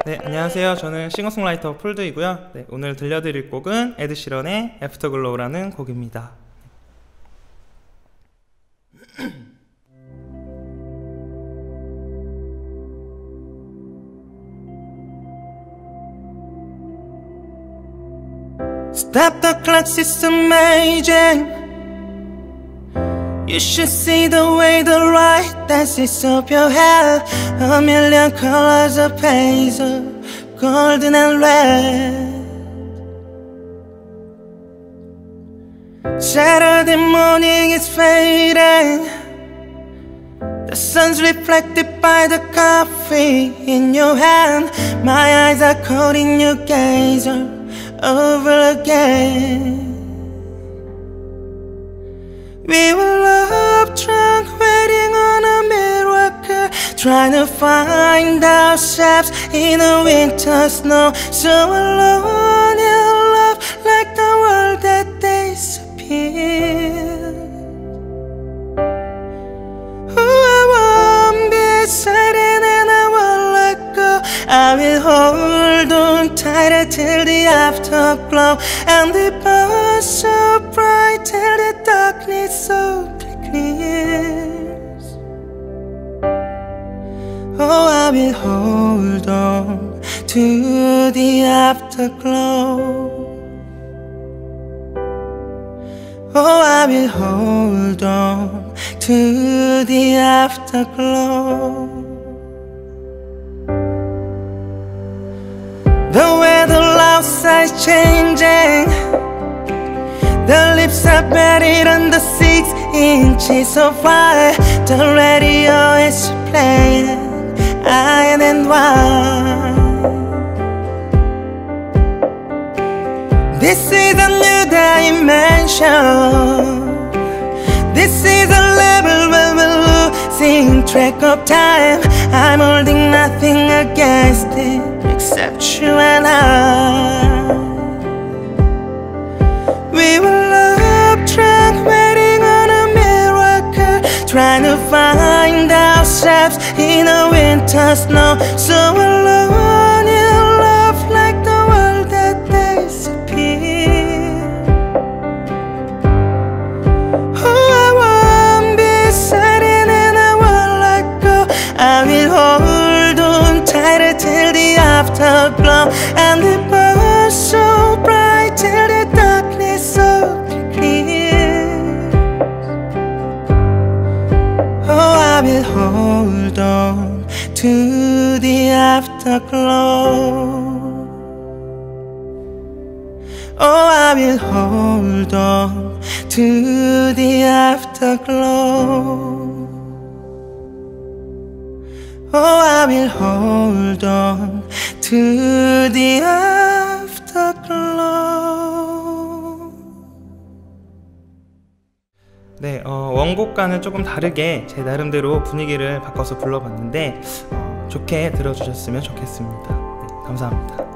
네, 안녕하세요. 저는 싱어송라이터 폴드이고요. 네, 오늘 들려드릴 곡은 에드시런의 애프터글로우라는 곡입니다. Stop the clock, it's amazing. You should see the way the light dances up your hair. A million colors of hazel, golden and red. Saturday morning is fading. The sun's reflected by the coffee in your hand. My eyes are caught in your gaze over again. We were love drunk, waiting on a miracle, trying to find ourselves in the winter snow. So alone in love, like the world that disappeared. Oh, I won't be silent and I won't let go. I will hold on tighter till the afterglow, and the burn so bright till the darkness so clears. Oh, I will hold on to the afterglow. Oh, I will hold on to the afterglow. The weather outside's changing. The lips are buried under 6 inches of fire. The radio is playing iron and wine. This is a new dimension. This is a level where we're losing track of time. I'm holding nothing against it except you and I. We were love drunk, waiting on a miracle, trying to find ourselves in a winter snow. So alone in love, like the world that disappeared. Oh, I won't be silent and I won't let go. I will hold on tighter till the afterglow, and the burn so bright till the darkness so clear. Oh, I will hold on to the afterglow. Oh, I will hold on to the afterglow. Oh, I will hold on to the afterglow. 네, 원곡과는 조금 다르게 제 나름대로 분위기를 바꿔서 불러봤는데 좋게 들어주셨으면 좋겠습니다. 네, 감사합니다.